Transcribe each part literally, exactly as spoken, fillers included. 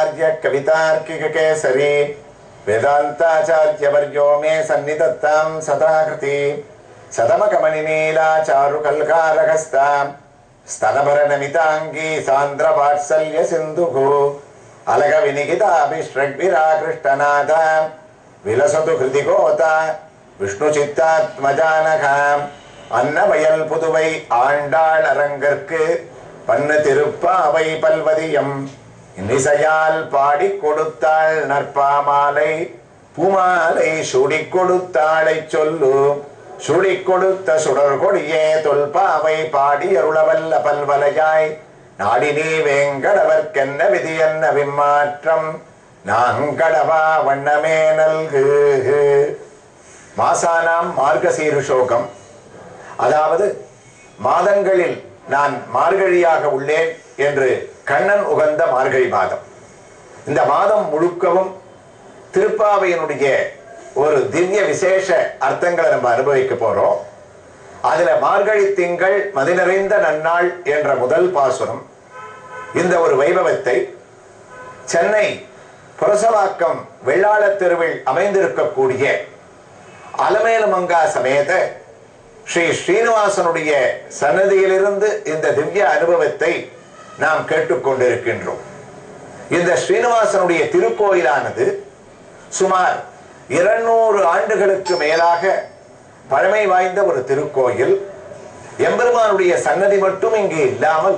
वेदांताचार्य कवितार्किक केसरी वेदांताचार्यवर्यो मे सन्निधत्तां सदाकृति सदमकमणिनीला चारुकल्कारहस्तां स्तनभरनमितांगी सान्द्रवात्सल्य सिन्धुः अलगविनिकिताभिष्टृग्विराकृष्टनादा विलसतु हृदिगोता विष्णुचित्तात्मजानகாம் அன்னவயல் புதுவை ஆண்டாள் அரங்கற்கு பன்னு திருப்பாவை பல்வதியம் இன்னிசையால் பாடி கொடுத்தாள் நற்பாமாலை பூமாலை சூடி கொடுத்தாளை சொல்லு சூடி கொடுத்த சுடர் கொடியே தொல்பாவை பாடி அருளவல்ல பல்வலையாய் நாடினே வேங்கடவர்க்கென்ன விதி என்ன விம்மாற்றம் நாங்கடவா வண்ணமே நல்கு. மாசானாம் மார்கசீருஷோகம், அதாவது மாதங்களில் நான் மார்கழியாக உள்ளேன் என்று கண்ணன் உகந்த மார்கழி மாதம். இந்த மாதம் முழுக்கவும் திருப்பாவையினுடைய ஒரு திவ்ய விசேஷ அர்த்தங்களை நம்ம அனுபவிக்க போறோம். அதுல மார்கழி திங்கள் மதி நிறைந்த நன்னாள் என்ற முதல் பாசுரம் இந்த ஒரு வைபவத்தை சென்னை புரசவாக்கம் வெள்ளாள தெருவில் அமைந்திருக்கக்கூடிய அலமேலுமங்கா சமேத ஸ்ரீ ஸ்ரீனிவாசனுடைய சன்னதியிலிருந்து இந்த திவ்ய அனுபவத்தை நாம் கேட்டுக்கொண்டிருக்கின்றோம். இந்த ஸ்ரீனிவாசனுடைய திருக்கோயிலானது சுமார் இருநூறு ஆண்டுகளுக்கு மேலாக பழமை வாய்ந்த ஒரு திருக்கோயில். எம்பெருமானுடைய சன்னதி மட்டும் இங்கு இல்லாமல்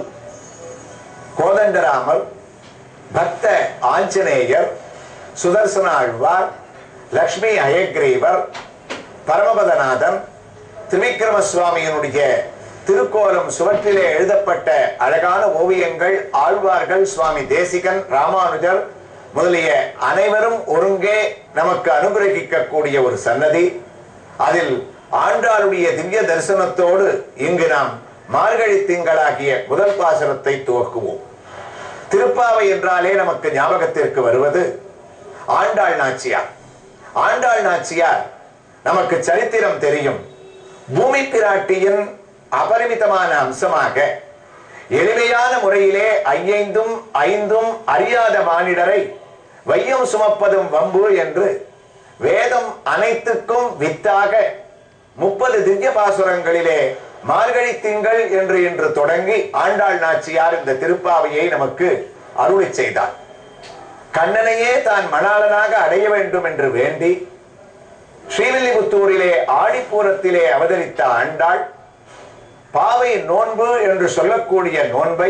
கோதண்டராமர், பக்த ஆஞ்சநேயர், சுதர்சன ஆழ்வார், லக்ஷ்மி ஹயக்ரீவர், பரமபதநாதன், திரிவிக்ரம சுவாமியினுடைய திருக்கோலம் சுவற்றிலே எழுதப்பட்ட அழகான ஓவியங்கள், ஆழ்வார்கள், சுவாமி தேசிகன், ராமானுஜர் முதலிய அனைவரும் ஒருங்கே நமக்கு அனுகிரகிக்கக்கூடிய ஒரு சன்னதி. அதில் ஆண்டாளுடைய திவ்ய தரிசனத்தோடு இங்கு நாம் மார்கழி திங்களாகிய முதல் பாசுரத்தை துவக்குவோம். திருப்பாவை என்றாலே நமக்கு ஞாபகத்திற்கு வருவது ஆண்டாள் நாச்சியார். ஆண்டாள் நாச்சியார் நமக்கு சரித்திரம் தெரியும். பூமி பிராட்டியின் அபரிமிதமான அம்சமாக எளிமையான முறையிலே ஐயைந்தும் ஐந்தும் அறியாத மானிடரை வையம் சுமப்பதும் வம்பு என்று வேதம் அனைத்துக்கும் வித்தாக முப்பது திவ்ய பாசுரங்களிலே மார்கழி திங்கள் என்று இன்று தொடங்கி ஆண்டாள் நாச்சியார் இந்த திருப்பாவையை நமக்கு அருளி செய்தார். கண்ணனையே தான் மணாளனாக அடைய வேண்டும் என்று வேண்டி ஸ்ரீவில்லிபுத்தூரிலே ஆடிப்பூரத்திலே அவதரித்த ஆண்டாள் பாவை நோன்பு என்று சொல்லக்கூடிய நோன்பை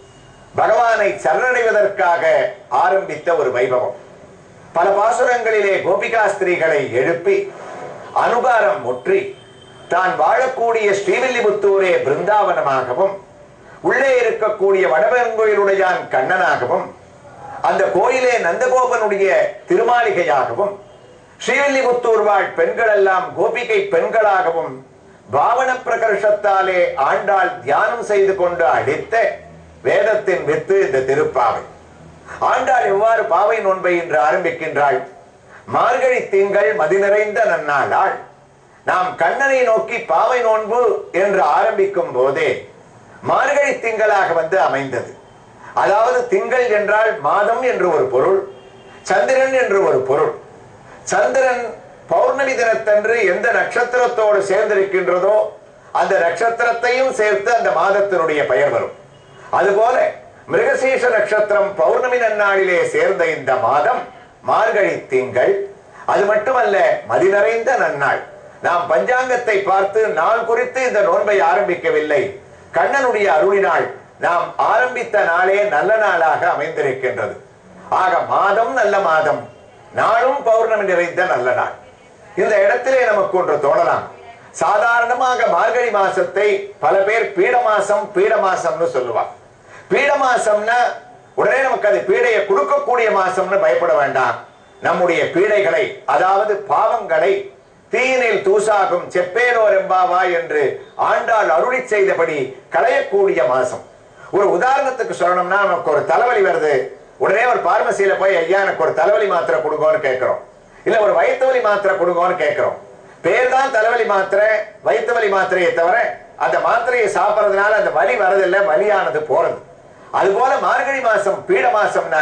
பகவானை சரணடைவதற்காக ஆரம்பித்த ஒரு வைபவம். பல பாசுரங்களிலே கோபிகா ஸ்திரீகளை எழுப்பி அனுகாரம் முற்றி தான் வாழக்கூடிய ஸ்ரீவில்லிபுத்தூரே பிருந்தாவனமாகவும் உள்ளே இருக்கக்கூடிய வடபெருங்கோயிலுடையான் கண்ணனாகவும் அந்த கோயிலே நந்தகோபனுடைய திருமாளிகையாகவும் ஸ்ரீவில்லிபுத்தூர் வாழ் பெண்கள் எல்லாம் கோபிகை பெண்களாகவும் பாவன பிரகர்ஷத்தாலே ஆண்டாள் தியானம் செய்து கொண்டு அடித்த வேதத்தின் வித்து இந்த திருப்பாவை. ஆண்டாள் எவ்வாறு பாவை நோன்பை என்று ஆரம்பிக்கின்றாள்? மார்கழி திங்கள் மதி நிறைந்த நன்னாளாள். நாம் கண்ணனை நோக்கி பாவை நோன்பு என்று ஆரம்பிக்கும் போதே மார்கழி திங்களாக வந்து அமைந்தது. அதாவது திங்கள் என்றால் மாதம் என்று ஒரு பொருள், சந்திரன் என்று ஒரு பொருள். சந்திரன் பௌர்ணமி தினத்தன்று எந்த நட்சத்திரத்தோடு சேர்ந்திருக்கின்றதோ அந்த நட்சத்திரத்தையும் சேர்த்து அந்த மாதத்தினுடைய பெயர் வரும். அதுபோல மிருகசீஷ நட்சத்திரம் பௌர்ணமி நன்னாளிலே சேர்ந்த இந்த மாதம் மார்கழி திங்கள். அது மட்டுமல்ல, மதி நிறைந்த நன்னாள். நாம் பஞ்சாங்கத்தை பார்த்து நாள் குறித்து இந்த நோன்பை ஆரம்பிக்கவில்லை. கண்ணனுடைய அருளினாள் நாம் ஆரம்பித்த நாளே நல்ல நாளாக அமைந்திருக்கின்றது. ஆக மாதம் நல்ல மாதம், நாளும் பௌர்ணமி நிறைந்த நல்ல நாள். இந்த இடத்திலே நமக்கு ஒன்று தோணலாம். சாதாரணமாக மார்கழி மாசத்தை பல பேர் பீட மாசம் பீட மாசம்னு சொல்லுவார். பீட மாசம்னா உடனே நமக்கு அது பீடையை கொடுக்கக்கூடிய மாசம்னு பயப்பட வேண்டாம். நம்முடைய பீடைகளை, அதாவது பாவங்களை தீயினில் தூசாகும் செப்பேனோர் எம்பாவா என்று ஆண்டாள் அருளி செய்தபடி களையக்கூடிய மாசம். ஒரு உதாரணத்துக்கு சொல்லணும்னா, நமக்கு ஒரு தலைவலி வருது, உடனே ஒரு பார்மசியில போய் ஐயா எனக்கு ஒரு தலைவலி மாத்திரை கொடுங்கன்னு கேட்கிறோம், இல்ல ஒரு வயிற்று வலி மாத்திரை கொடுங்கன்னு கேட்கிறோம். பேர் தான் தலைவலி மாத்திரை, வயிற்று வலி மாத்திரையை தவிர அந்த மாத்திரையை சாப்பிட்றதுனால அந்த வலி வரதில்லை, வலியானது போறது. அதுபோல மார்கழி மாசம் பீட மாசம்னா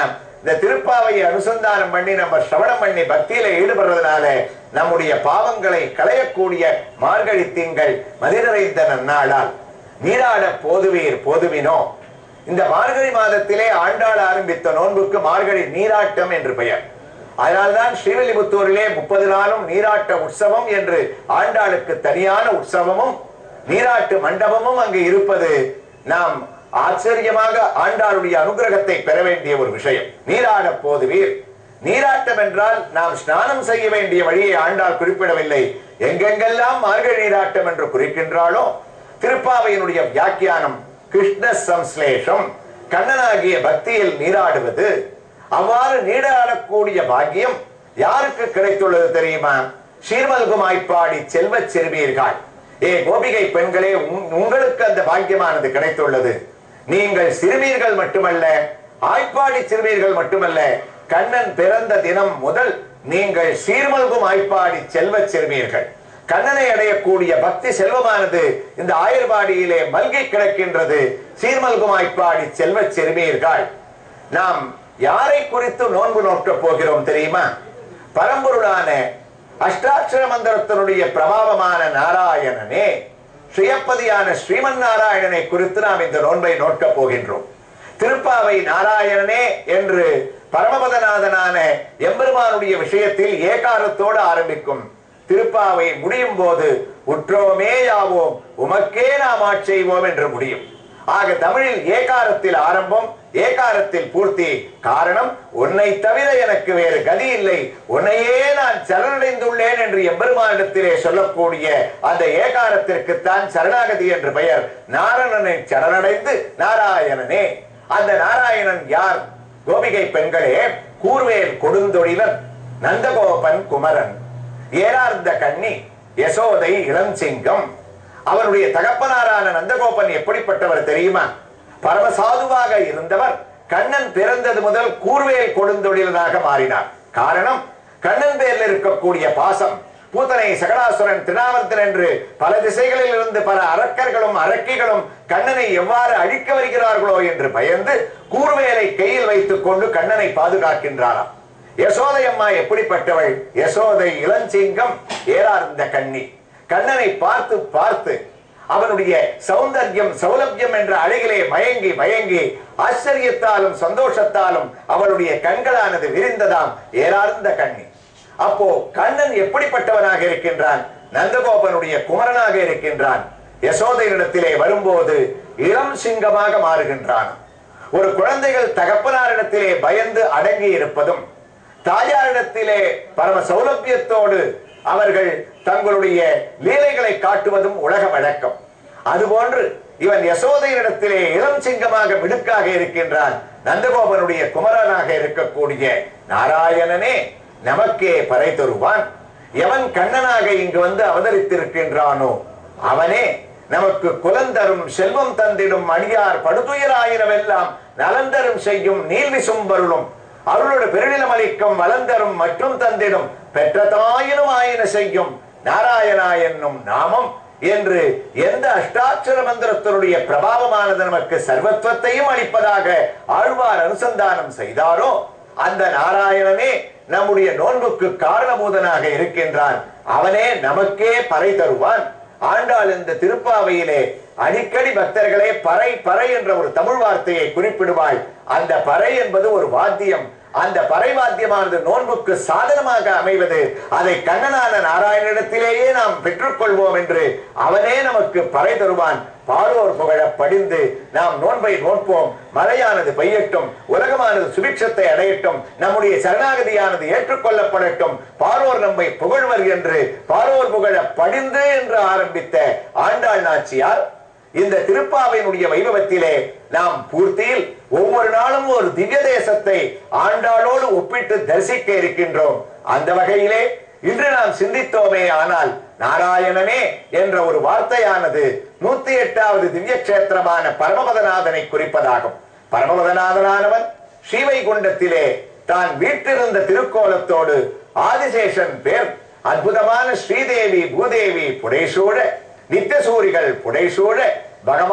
இந்த திருப்பாவையை அனுசந்தானம் பண்ணி நம்ம சிரவணம் பண்ணி பக்தியில ஈடுபடுறதுனால நம்முடைய பாவங்களை களையக்கூடிய மார்கழி திங்கள் மதிநிறைந்த நன்னாளால் நீராட போதுவீர் போதுவினோ. இந்த மார்கழி மாதத்திலே ஆண்டாள் ஆரம்பித்த நோன்புக்கு மார்கழி நீராட்டம் என்று பெயர். அதனால்தான் ஸ்ரீவில்லிபுத்தூரிலே முப்பது நாளும் நீராட்ட உற்சவம் என்று ஆண்டாளுக்கு தனியான உற்சவமும் நீராட்டு மண்டபமும் அங்கு இருப்பது நாம் ஆச்சரியமாக ஆண்டாளுடைய அனுகிரகத்தை பெற வேண்டிய ஒரு விஷயம். நீராட போதுவீர். நீராட்டம் என்றால் நாம் ஸ்நானம் செய்ய வேண்டிய வழியை ஆண்டாள் குறிப்பிடவில்லை. எங்கெங்கெல்லாம் மார்கழி நீராட்டம் என்று குறிக்கின்றாலோ திருப்பாவையினுடைய வியாக்கியானம் கிருஷ்ண சம்ஸ்லேஷம், கண்ணனாகிய பக்தியில் நீராடுவது. அவ்வாறு நீராடக்கூடிய பாக்கியம் யாருக்கு கிடைத்துள்ளது தெரியுமா? சீர்மல்குமாய்ப்பாடி செல்வ சிறுமீர்கள், ஏ கோபிகை பெண்களே, உங்களுக்கு அந்த பாக்கியமானது கிடைத்துள்ளது. நீங்கள் சிறுமீர்கள் மட்டுமல்ல, ஆய்ப்பாடி சிறுமீர்கள் மட்டுமல்ல, கண்ணன் பிறந்த தினம் முதல் நீங்கள் சீர்மல்கும் ஆய்ப்பாடி செல்வ சிறுமீர்கள். கண்ணனை அடையக்கூடிய பக்தி செல்வமானது இந்த ஆயர்பாடியிலே மல்கி கிடக்கின்றது. சீர்மல்கும் ஆய்ப்பாடி செல்வ சிறுமீர்கள். நாம் யாரை குறித்து நோன்பு நோக்கப் போகிறோம் தெரியுமா? பரம்பொருளான அஷ்டாட்சர மந்திரத்தினுடைய பிரபாவமான நாராயணனே, ஸ்ரீயப்பதியான ஸ்ரீமன் நாராயணனை குறித்து நாம் இந்த நோன்பை நோக்கப் போகின்றோம். திருப்பாவை நாராயணனே என்று பரமபதநாதனான எம்பெருமானுடைய விஷயத்தில் ஏகாரத்தோடு ஆரம்பிக்கும். திருப்பாவை முடியும் போது உற்றோமே யாவோம் உமக்கே நாம் ஆட்செய்வோம் என்று முடியும். ஆக தமிழில் ஏகாரத்தில் ஆரம்பம், ஏகாரத்தில் பூர்த்தி. காரணம், உன்னை தவிர எனக்கு வேறு கதி இல்லை, உன்னையே நான் சரணடைந்துள்ளேன் என்று எம்பெருமானிடத்திலே சொல்லக்கூடிய அந்த ஏகாரத்திற்குத்தான் சரணாகதி என்று பெயர். நாராயணனை சரணடைந்து நாராயணனே. அந்த நாராயணன் யார்? கோபிகை பெண்களே, கூர்வேல் கொடுந்தொழிலன், நந்தகோபன் குமரன், ஏரார்ந்த கண்ணி, யசோதை இளஞ்சிங்கம். அவருடைய தகப்பனாரான நந்தகோபன் எப்படிப்பட்டவர் தெரியுமா? பரமசாதுவாக இருந்தவர். கண்ணன் பிறந்தது முதல் கூர்வேல் கொடுந்தொழிலனாக மாறினார். காரணம், கண்ணன் பேரில் இருக்கக்கூடிய பாசம். பூத்தனை, சகடாசுரன், திருநாவர்த்தன் என்று பல திசைகளில் இருந்து பல அரக்கர்களும் அரக்கிகளும் கண்ணனை எவ்வாறு அழிக்க வருகிறார்களோ என்று பயந்து கூர்வேலை கையில் வைத்துக் கொண்டு கண்ணனை பாதுகாக்கின்றாராம். யசோதை அம்மா எப்படிப்பட்டவள்? யசோதை இளஞ்சிங்கம், ஏரார்ந்த கண்ணி. கண்ணனை பார்த்து பார்த்து அவனுடைய சௌந்தர்யம் சௌலபியம் என்ற அழகிலே மயங்கி மயங்கி ஆச்சரியத்தாலும் சந்தோஷத்தாலும் அவளுடைய கண்களானது விரிந்ததாம். ஏரார்ந்த கண்ணி. அப்போ கண்ணன் எப்படிப்பட்டவனாக இருக்கின்றான்? நந்தகோபனுடைய குமரனாக இருக்கின்றான். யசோதையிடத்திலே வரும்போது இளம் சிங்கமாக மாறுகின்றான். ஒரு குழந்தைகள் தகப்பனாரிடத்திலே பயந்து அடங்கி இருப்பதும், தாயாரிடத்திலே பரம சௌலபியத்தோடு அவர்கள் தங்களுடைய லீலைகளை காட்டுவதும் உலக வழக்கம். அதுபோன்று இவன் யசோதையிடத்திலே இளம் சிங்கமாக மிடுக்காக இருக்கின்றான். நந்தகோபனுடைய குமரனாக இருக்கக்கூடிய நாராயணனே நமக்கே பறை தருவான். எவன் கண்ணனாக இங்கு வந்து அவதரித்திருக்கின்றானோ அவனே நமக்கு குலந்தரும் செல்வம் தந்திடும் அடியார் படுதுயராயிரவெல்லாம் நலந்தரும் செய்யும் நீல்விசும் வருளும் அருளோடு பெருநிலம் அளிக்கும் வளந்தரும் மற்றும் தந்திடும் பெற்ற தாயினும் ஆயின செய்யும் நாராயணா என்னும் நாமம் என்று எந்த அஷ்டாட்சர மந்திரத்தினுடைய பிரபாவமானது நமக்கு சர்வத்வத்தையும் அளிப்பதாக ஆழ்வார் அனுசந்தானம் செய்தாரோ அந்த நாராயணனே நம்முடைய நோன்புக்கு காரணபூதனாக இருக்கின்றான். அவனே நமக்கே பறை தருவான். ஆண்டாள் இந்த திருப்பாவையிலே அடிக்கடி பக்தர்களே பறை பறை என்ற ஒரு தமிழ் வார்த்தையை குறிப்பிடுவாள். அந்த பறை என்பது ஒரு வாத்தியம். அந்த பறை வாத்தியமானது நோன்புக்கு சாதனமாக அமைவது. அதை கண்ணனான நாராயணனிடத்திலேயே நாம் பெற்றுக்கொள்வோம் என்று அவனே நமக்கு பறை தருவான். பாரோர் புகழ படிந்து நாம் நோன்பை நோற்போம். மழையானது பெய்யட்டும், உலகமானது சுபிட்சத்தை அடையட்டும், நம்முடைய சரணாகதியானது ஏற்றுக்கொள்ளப்படட்டும், பாரோர் நம்மை புகழ்வர் என்று பாரோர் புகழ படிந்து என்று ஆரம்பித்த ஆண்டாள் நாச்சியார் இந்த திருப்பாவையினுடைய வைபவத்திலே நாம் பூர்த்தியில் ஒவ்வொரு நாளும் ஒரு திவ்ய தேசத்தை ஆண்டாளோடு ஒப்பிட்டு தரிசிக்க இருக்கின்றோம். அந்த வகையிலே இன்று நாம் சிந்தித்தோமே ஆனால் நாராயணனே என்ற ஒரு வார்த்தையானது நூத்தி எட்டாவது திவ்ய கஷேத்திரமான பரமபதநாதனை குறிப்பதாகும். பரமபதநாதனானவன் ஸ்ரீவைகுண்டத்திலே தான் வீட்டிருந்த திருக்கோலத்தோடு ஆதிசேஷன் பேர் அற்புதமான ஸ்ரீதேவி பூதேவி புடைசூழ நித்தியசூரிகள் புடைசூழ பகவான்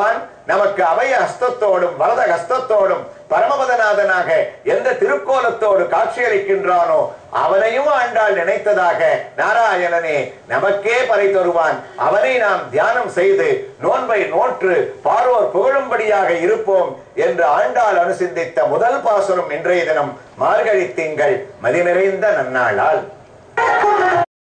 நமக்கு அபய ஹஸ்தத்தோடும் வரத ஹஸ்தத்தோடும் பரமபதநாதனாக எந்த திருக்கோலத்தோடு காட்சியளிக்கின்றானோ அவனையும் ஆண்டாள் நினைத்ததாக நாராயணனே நமக்கே பறை தருவான், அவனை நாம் தியானம் செய்து நோன்பை நோற்று பார்வோர் புகழும்படியாக இருப்போம் என்று ஆண்டாள் அனுசிந்தித்த முதல் பாசுரம் இன்றைய தினம் மார்கழி திங்கள் மதி நிறைந்த நன்னாளால்.